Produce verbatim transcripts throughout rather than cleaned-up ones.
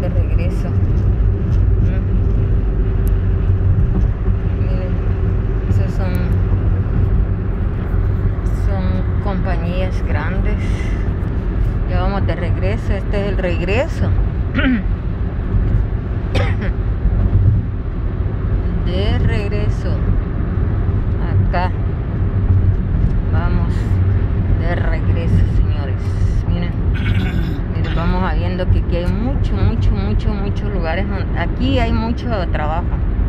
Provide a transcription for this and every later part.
de regreso. Miren, esos son son compañías grandes. Ya vamos de regreso. Este es el regreso de regreso acá. Vamos de regreso, señores. Miren, miren, vamos a viendo que aquí hay mucho, mucho, mucho, muchos lugares donde, aquí hay mucho trabajo,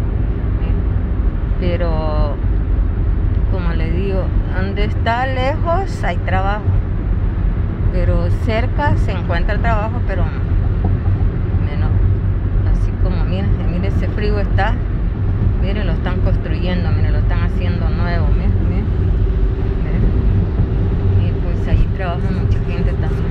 pero como les digo, donde está lejos hay trabajo, pero cerca se encuentra el trabajo, pero menos. Así como miren, miren ese frío está, miren, lo están construyendo, miren, lo están haciendo nuevo, miren, miren, miren. Y pues ahí trabaja mucha gente también,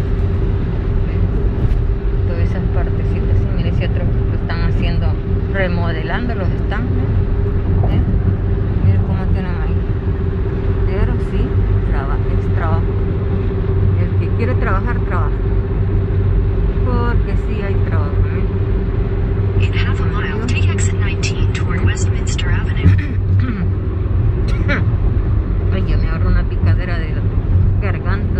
miren. Todas esas partecitas, sí, miren, si otros lo están haciendo, remodelando los están, miren, miren cómo tienen ahí, pero sí, traba, es trabajo. El que quiere trabajar, trabaja, porque sí hay trabajo, miren. In half a mile, take exit nineteen toward Westminster Avenue. Ay, yo me ahorro una picadera de la garganta.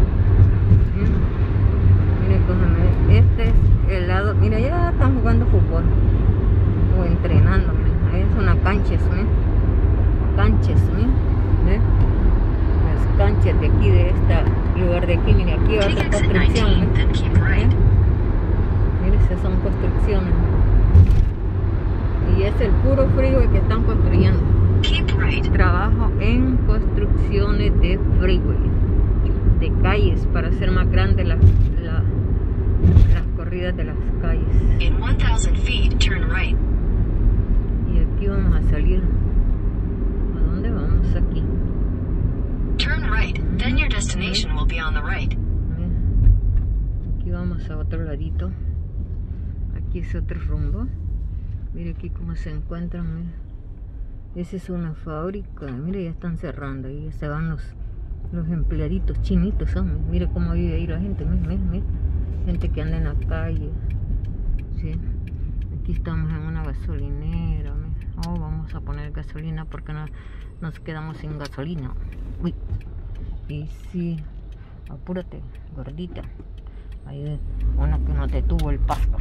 Mire, cógeme. Este es el lado. Mira, ya están jugando fútbol o entrenando. Mira, es una cancha, ¿sí? Canchas, ¿sí? Las canchas de aquí, de este lugar de aquí. Mira, aquí otra construcción. ¿Sí? Mira, esas son construcciones. Y es el puro freeway que están construyendo. Trabajo en construcciones de freeway, de calles, para hacer más grandes las, la, las corridas de las calles. In one thousand feet, turn right. Y aquí vamos a salir. ¿A dónde vamos? Aquí. Turn right, then your destination will be on the right. Aquí vamos a otro ladito. Aquí es otro rumbo. Mire aquí cómo se encuentran, mire. Esa es una fábrica, mire, ya están cerrando, ahí ya se van los, los empleaditos chinitos, son. Mire cómo vive ahí la gente, mire, mire, mire. Gente que anda en la calle, ¿sí? Aquí estamos en una gasolinera, mire. Oh, vamos a poner gasolina porque no, nos quedamos sin gasolina. Uy, y sí, apúrate, gordita. Ahí una que nos detuvo el paso.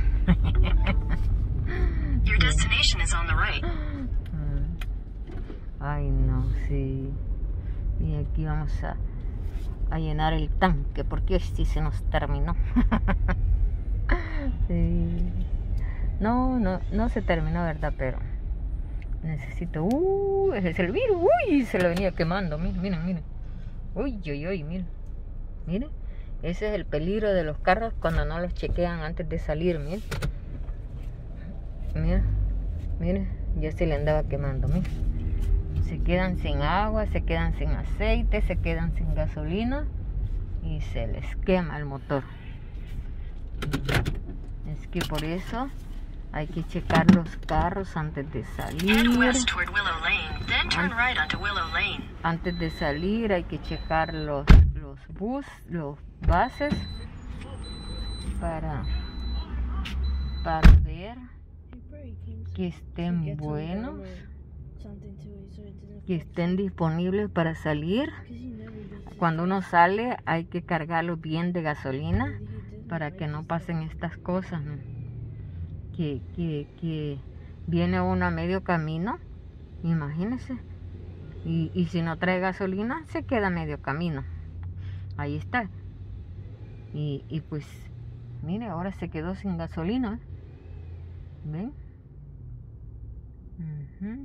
Your destination is on the right. Ay, no, sí. Y aquí vamos a, a llenar el tanque porque este se nos terminó. Sí. No, no, no se terminó, ¿verdad? Pero necesito. Uh, ese es el virus. Uy, se lo venía quemando. Miren, miren, miren. Uy, uy, uy, miren. Miren. Ese es el peligro de los carros cuando no los chequean antes de salir, miren. Miren, miren, ya se le andaba quemando, miren. Se quedan sin agua, se quedan sin aceite, se quedan sin gasolina y se les quema el motor. Es que por eso hay que checar los carros antes de salir. Antes de salir hay que checar los, los bus, los buses para, para ver que estén buenos, que estén disponibles para salir. Cuando uno sale hay que cargarlos bien de gasolina para que no pasen estas cosas, ¿no? que, que, que viene uno a medio camino, imagínense, y, y si no trae gasolina se queda a medio camino. Ahí está. Y, y pues mire, ahora se quedó sin gasolina, ¿ven? Uh-huh.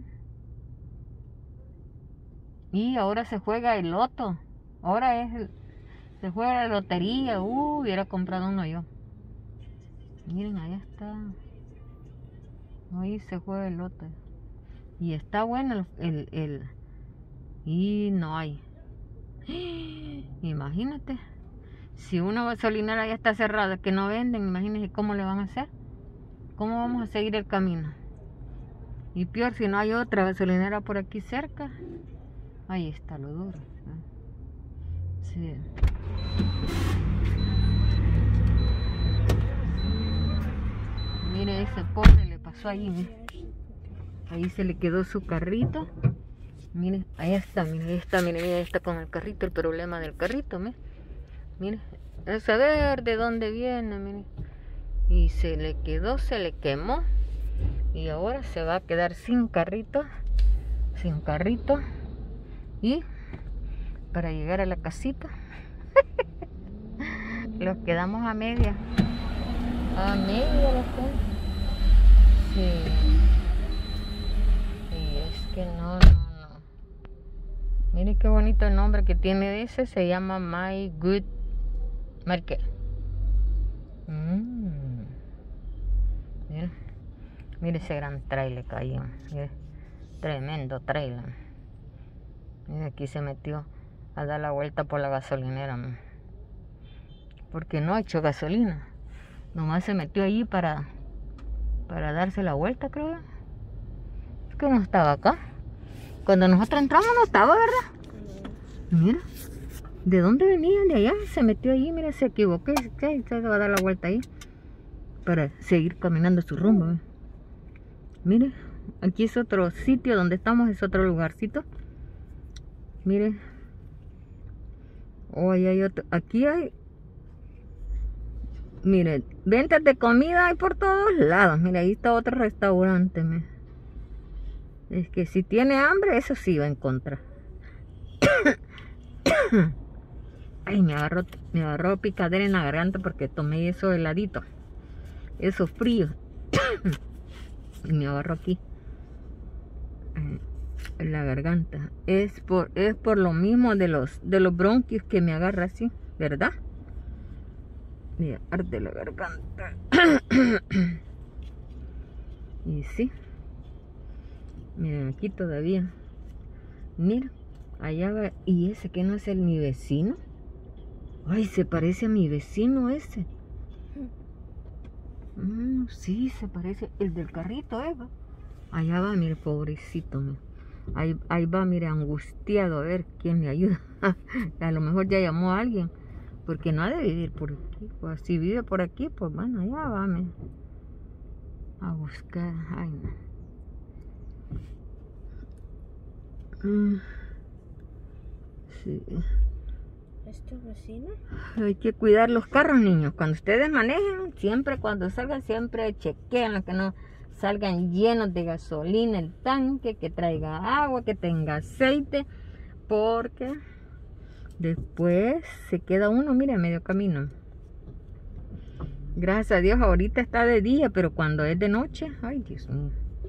Y ahora se juega el loto. Ahora es el, se juega la lotería. Uh, hubiera comprado uno yo. Miren, allá está. Ahí se juega el loto. Y está bueno el, el, el y no hay. Imagínate. Si una gasolinera ya está cerrada, que no venden, imagínense cómo le van a hacer. ¿Cómo vamos a seguir el camino? Y peor si no hay otra gasolinera por aquí cerca. Ahí está lo duro. Sí. pasó ahí, mire. Ahí se le quedó su carrito. Mire, ahí está, mire, ahí está, mire, ahí está con el carrito, el problema del carrito, mire. Mire, a saber de dónde viene, mire. Y se le quedó, se le quemó. Y ahora se va a quedar sin carrito. Sin carrito. Y para llegar a la casita los quedamos a media. A media los quedamos. Sí. Sí, es que no, no, no. Mire qué bonito el nombre que tiene ese. Se llama My Good Market. Mm. Mira. Mire ese gran trailer que hay. Mire. Tremendo trailer. Mira, aquí se metió a dar la vuelta por la gasolinera. Porque no ha hecho gasolina. Nomás se metió allí para, para darse la vuelta, creo. Es que no estaba acá. Cuando nosotros entramos no estaba, ¿verdad? Mira. ¿De dónde venían? De allá. Se metió allí, mira, se equivocó. Se va a dar la vuelta ahí. Para seguir caminando su rumbo. ¿eh? Mire. Aquí es otro sitio donde estamos. Es otro lugarcito. Mire. Oh, ahí hay otro. Aquí hay. Mire, ventas de comida hay por todos lados. Mire, ahí está otro restaurante. Mire. Es que si tiene hambre, eso sí va a encontrar. Ay, me agarró, me agarró picadera en la garganta porque tomé eso heladito. Eso frío. Y me agarró aquí. En la garganta. Es por, es por lo mismo de los, de los bronquios que me agarra así, ¿verdad? Me arde la garganta. Y sí. Miren, aquí todavía. Mira, allá va. ¿Y ese que no es el mi vecino? Ay, se parece a mi vecino ese. Mm, sí, se parece. El del carrito, ¿eh? Allá va, mire, pobrecito. Mire. Ahí, ahí va, mire, angustiado. A ver quién le ayuda. A lo mejor ya llamó a alguien. Porque no ha de vivir por aquí. Pues si vive por aquí, pues bueno, allá va, mire. A buscar. Ay, no. Mm. Sí. ¿Es tu vecino? Hay que cuidar los carros, niños. Cuando ustedes manejen, siempre cuando salgan, siempre chequeen que no salgan llenos de gasolina el tanque, que traiga agua, que tenga aceite, porque después se queda uno, mira, a medio camino. Gracias a Dios, ahorita está de día, pero cuando es de noche, ay, Dios mío.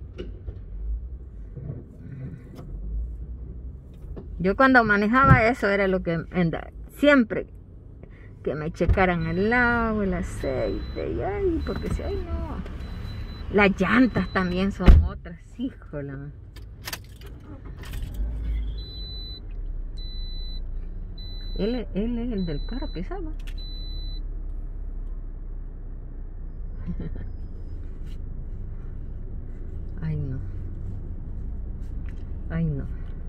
Yo cuando manejaba eso era lo que siempre que me checaran el agua, el aceite, y ay, porque si, ay, no. Las llantas también son otras, híjole. Él, él es el del carro que sabe. Ay, no. Ay, no.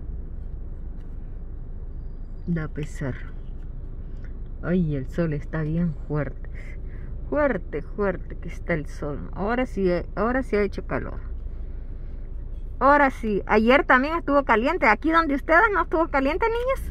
Da pesar. Ay, el sol está bien fuerte. Fuerte, fuerte que está el sol. Ahora sí, ahora sí ha hecho calor. Ahora sí. Ayer también estuvo caliente. Aquí donde ustedes no estuvo caliente, niños.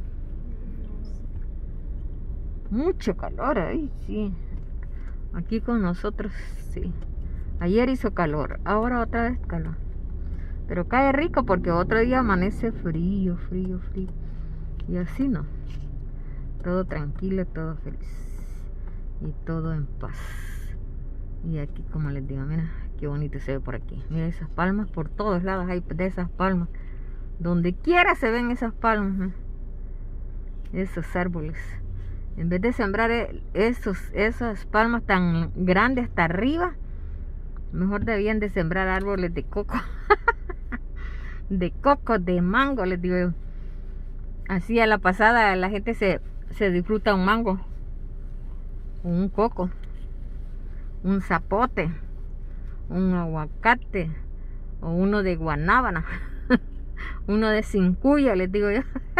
Mucho calor, ay, sí. Aquí con nosotros, sí. Ayer hizo calor, ahora otra vez calor. Pero cae rico porque otro día amanece frío, frío, frío. Y así no. Todo tranquilo, todo feliz. Y todo en paz. Y aquí, como les digo, mira qué bonito se ve por aquí. Mira esas palmas, por todos lados hay de esas palmas. Donde quiera se ven esas palmas, ¿eh? Esos árboles. En vez de sembrar esos, esas palmas tan grandes hasta arriba, mejor debían de sembrar árboles de coco. De coco, de mango, les digo yo. Así a la pasada la gente se, se disfruta un mango, un coco, un zapote, un aguacate, o uno de guanábana, uno de cincuya, les digo yo.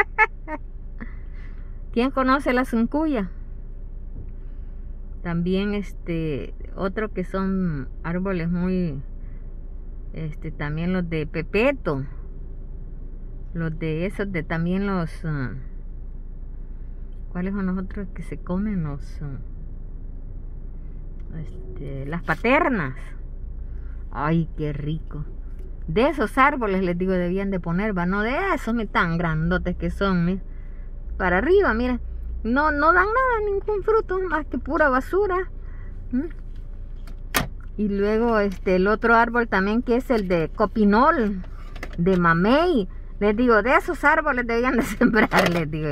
¿Quién conoce la cincuya? También este otro que son árboles muy Este, también los de pepeto. Los de esos, de también los... Uh, ¿cuáles son los otros que se comen? Los... Uh, este, las paternas. Ay, qué rico. De esos árboles, les digo, debían de poner, va, no de esos, me tan grandotes que son, mira. Para arriba, mira. No, no dan nada, ningún fruto, más que pura basura. ¿Mm? Y luego este el otro árbol también, que es el de copinol, de mamey. Les digo, de esos árboles debían de sembrar, les digo.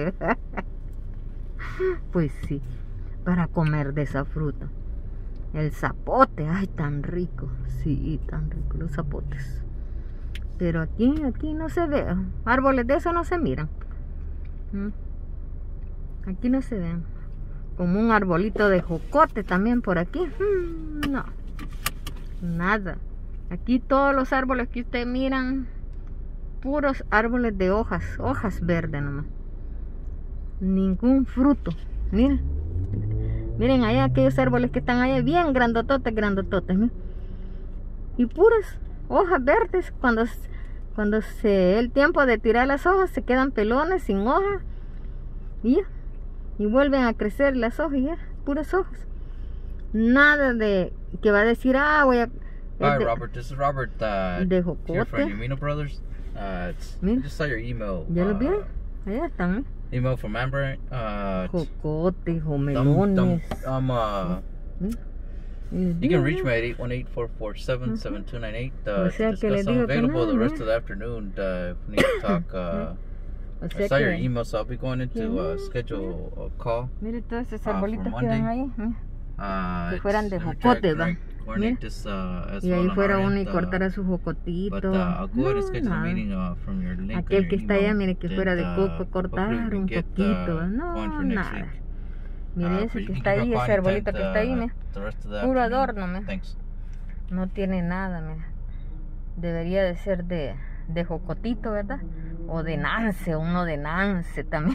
Pues sí, para comer de esa fruta. El zapote, ay, tan rico. Sí, tan rico los zapotes. Pero aquí, aquí no se ve. Árboles de eso no se miran. ¿Mm? Aquí no se ven. Como un arbolito de jocote también por aquí. Mm, no. Nada. Aquí todos los árboles que ustedes miran, puros árboles de hojas. Hojas verdes nomás. Ningún fruto. Miren. Miren allá aquellos árboles que están allá, bien grandototes, grandototes. ¿No? Y puras hojas verdes. Cuando, cuando se el tiempo de tirar las hojas, se quedan pelones sin hojas. Y ya. Y vuelven a crecer las hojas y ya. Puras hojas. Nada de que va a decir, ah, voy a... Hi, de, Robert. This is Robert. Uh, de here jocote. from Yamino Brothers. Uh, it's, I Mira. just saw your email. ¿Ya los uh, vieron? Allá están, ¿eh? Email from Amber. Uh, it's- Jocotes o um, melones. um, um, uh, Mira. Y les you digo, can reach ¿eh? me at eight one eight, four four seven, seven two nine eight O uh, sea to que les discuss. I'm digo que available the no, rest ¿eh? of the afternoon uh, if we need to talk. Uh, O I sea saw your que, email, so I'll be going into uh, schedule a call. mire todos esos Ah, arbolitos for que van Monday. ahí. Mira. Uh, Que it's- fueran de let me jocote, try- va. try coordinate Mira. this, uh, as Y well ahí on fuera our uno y end, uh, cortara su jocotito. But uh, I'll go ahead and No, schedule a nada. meeting uh, from your link. Aquel and que your está allá, email, mire que that, fuera de uh, coco, hopefully cortar we can un get, poquito. uh, No, going for next nada. week. Mire Uh, ese but you que can está keep ahí, your ese arbolito contact, que está ahí, uh, mira. the rest of the Puro afternoon. adorno, mira. Thanks. No tiene nada, mira. Debería de ser de, de jocotito, ¿verdad? O de nance, uno de nance también.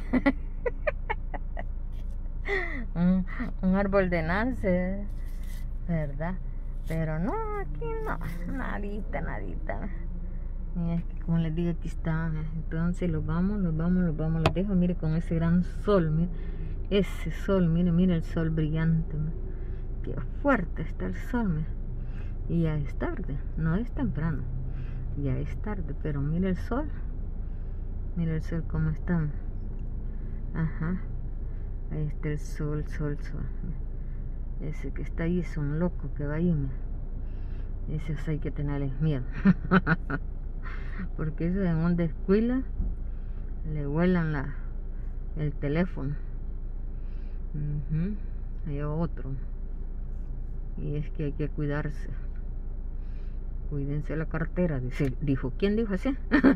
un, un árbol de nance, ¿verdad? Pero no, aquí no, nadita, nadita. Mira, es que como les digo, aquí está. Entonces los vamos, los vamos, los vamos, los dejo. Mire, con ese gran sol, mire. Ese sol, mire, mire el sol brillante. Mire. Qué fuerte está el sol, mire. Y ya es tarde, no es temprano. Ya es tarde, pero mire el sol. Mira el sol cómo está. Ajá. Ahí está el sol, sol, sol. Ese que está ahí es un loco que va ahí. Mira. Esos hay que tenerles miedo. Porque eso en un descuila le vuelan la, el teléfono. Uh-huh. Hay otro. Y es que hay que cuidarse. Cuídense la cartera, dice, dijo. ¿Quién dijo así?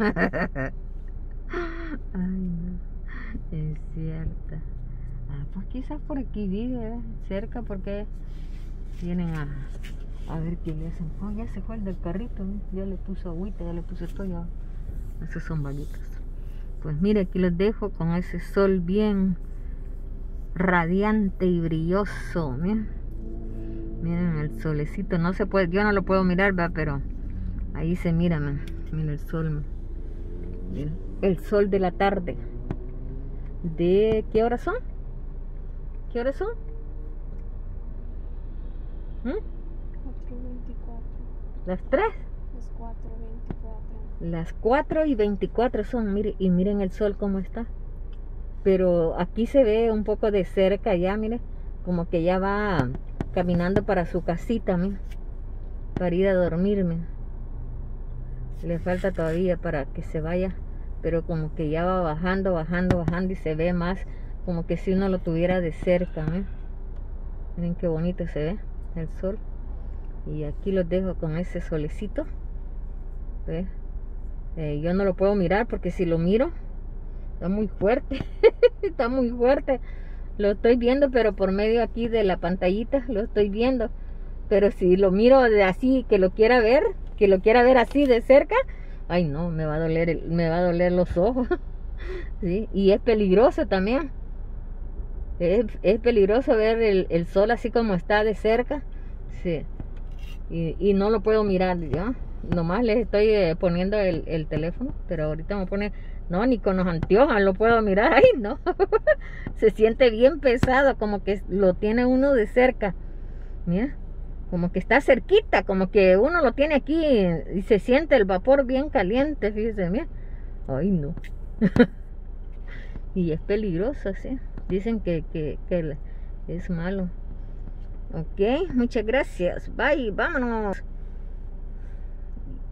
Ay, no. Es cierto. Ah, pues quizás por aquí vive, ¿eh? Cerca, porque vienen a, a ver qué le hacen. Oh, ya se fue el del carrito, ¿eh? Ya le puso agüita, ya le puso todo. Ya. Esos son vaguitos. Pues mire, aquí los dejo con ese sol bien radiante y brilloso. Miren, miren el solecito. No se puede, yo no lo puedo mirar, ¿verdad? Pero ahí se mira, man. Mira el sol, man. Mira, el sol de la tarde. ¿De qué horas son? ¿Qué horas son? ¿Mm? cuatro veinticuatro. ¿Las tres? Las cuatro veinticuatro. Las cuatro y veinticuatro son, mire, y miren el sol cómo está. Pero aquí se ve un poco de cerca ya, mire, como que ya va caminando para su casita, mire, para ir a dormirme. Le falta todavía para que se vaya, pero como que ya va bajando, bajando, bajando y se ve más como que si uno lo tuviera de cerca, mire. Miren qué bonito se ve el sol. Y aquí los dejo con ese solecito. ¿Ve? Eh, yo no lo puedo mirar porque si lo miro está muy fuerte. Está muy fuerte. Lo estoy viendo, pero por medio aquí de la pantallita lo estoy viendo. Pero si lo miro de así, que lo quiera ver, que lo quiera ver así de cerca, ay no, me va a doler, el, me va a doler los ojos. ¿Sí? Y es peligroso también. Es, es peligroso ver el, el sol así como está de cerca. Sí. Y, y no lo puedo mirar, ¿ya? nomás les estoy eh, poniendo el, el teléfono, pero ahorita me pone, no, ni con los anteojos lo puedo mirar, ay, no, se siente bien pesado, como que lo tiene uno de cerca, mira, como que está cerquita, como que uno lo tiene aquí y se siente el vapor bien caliente, fíjese, mira, ay, no, y es peligroso, sí, dicen que, que, que es malo. Ok, muchas gracias, bye, vámonos.